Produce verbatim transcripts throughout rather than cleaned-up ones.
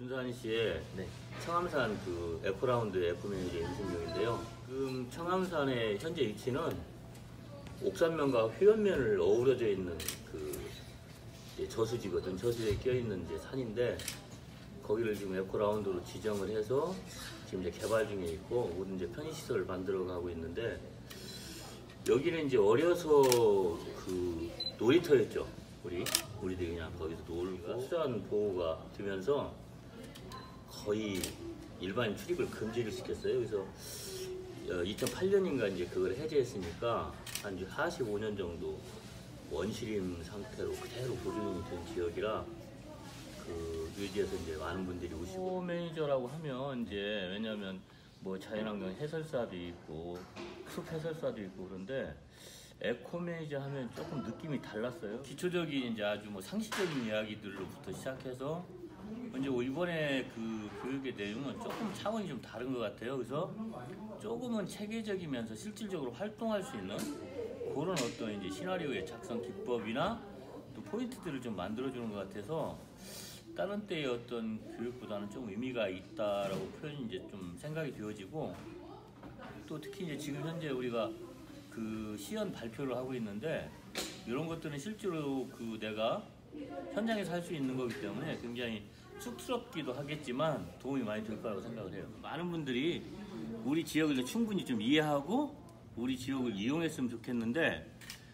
준산시의 네. 청암산 그 에코라운드 에코매니저 임승용인데요. 지금 청암산의 현재 위치는 옥산면과 회원면을 어우러져 있는 그 이제 저수지거든. 저수지에 껴있는 이제 산인데 거기를 지금 에코라운드로 지정을 해서 지금 이제 개발 중에 있고 모든 이제 편의시설을 만들어 가고 있는데 여기는 이제 어려서 그 놀이터였죠. 우리 우리들이 그냥 거기서 놀고 수산 보호가 되면서 거의 일반 출입을 금지를 시켰어요. 그래서 이천팔 년인가 이제 그걸 해제했으니까 한 사십오 년 정도 원시림 상태로 그대로 보존이 된 지역이라 그 유지해서 이제 많은 분들이 오시고. 매니저라고 하면 이제 왜냐하면 뭐 자연환경 해설사도 있고 숲 해설사도 있고 그런데 에코 매니저 하면 조금 느낌이 달랐어요. 기초적인 이제 아주 뭐 상식적인 이야기들로부터 시작해서 이제 이번에 그 교육의 내용은 조금 차원이 좀 다른 것 같아요. 그래서 조금은 체계적이면서 실질적으로 활동할 수 있는 그런 어떤 이제 시나리오의 작성 기법이나 또 포인트들을 좀 만들어주는 것 같아서 다른 때의 어떤 교육보다는 좀 의미가 있다라고 표현이 이제 좀 생각이 되어지고 또 특히 이제 지금 현재 우리가 그 시연 발표를 하고 있는데 이런 것들은 실제로 그 내가 현장에서 할 수 있는 거기 때문에 굉장히 쑥스럽기도 하겠지만 도움이 많이 될 거라고 생각을 해요. 많은 분들이 우리 지역을 충분히 좀 이해하고 우리 지역을 이용했으면 좋겠는데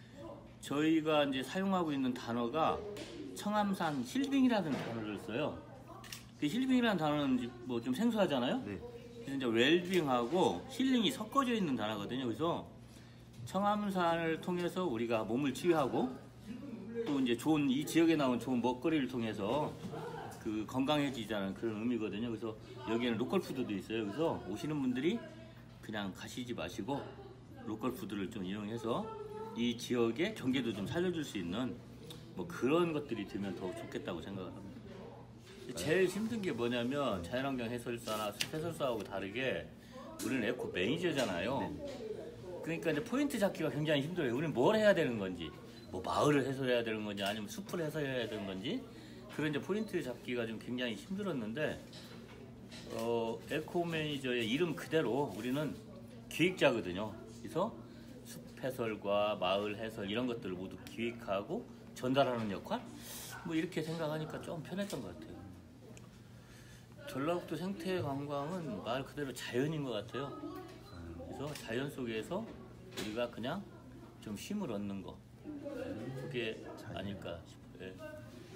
저희가 이제 사용하고 있는 단어가 청암산 힐링이라는 단어를 써요. 그 힐링이라는 단어는 뭐 좀 생소하잖아요. 네. 그래서 이제 웰빙하고 힐링이 섞어져 있는 단어거든요. 그래서 청암산을 통해서 우리가 몸을 치유하고 또 이제 좋은 이 지역에 나온 좋은 먹거리를 통해서 그 건강해지자는 그런 의미거든요. 그래서 여기에는 로컬 푸드도 있어요. 그래서 오시는 분들이 그냥 가시지 마시고 로컬 푸드를 좀 이용해서 이 지역의 경계도 좀 살려줄 수 있는 뭐 그런 것들이 되면 더 좋겠다고 생각을 합니다. 제일 힘든 게 뭐냐면 자연환경 해설사나 숲 해설사하고 다르게 우리는 에코 매니저잖아요. 그러니까 이제 포인트 잡기가 굉장히 힘들어요. 우리는 뭘 해야 되는 건지, 뭐 마을을 해설해야 되는 건지, 아니면 숲을 해설해야 되는 건지, 그런 이제 포인트 잡기가 좀 굉장히 힘들었는데, 어, 에코 매니저의 이름 그대로 우리는 기획자거든요. 그래서 숲 해설과 마을 해설 이런 것들을 모두 기획하고 전달하는 역할? 뭐 이렇게 생각하니까 좀 편했던 것 같아요. 전라북도 생태 관광은 말 그대로 자연인 것 같아요. 그래서 자연 속에서 우리가 그냥 좀 쉼을 얻는 거 그게 아닐까 싶어요.